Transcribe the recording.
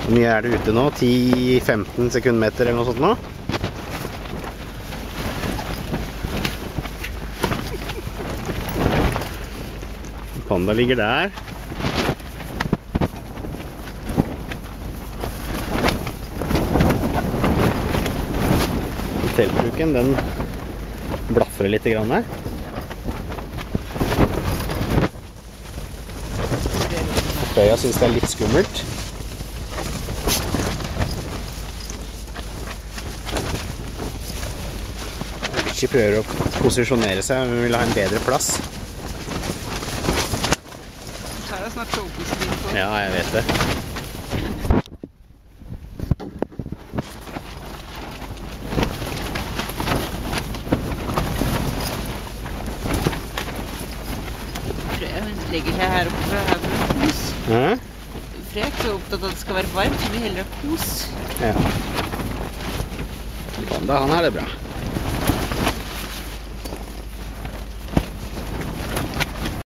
Hvor mye er det ute nå? 10-15 sekundmeter eller noe sånt nå? Panda ligger der. Teltbruken, den blaffer litt grann her. Jeg synes det er litt skummelt. Richie prøver å posisjonere seg, men vil ha en bedre plass. Her er snart showbussen på. Ja, jeg vet det. Hun legger seg her oppe her for en kos. For jeg er ikke så opptatt av at det skal være varmt, så vi heller ha kos. Ja. Panda, han har det bra.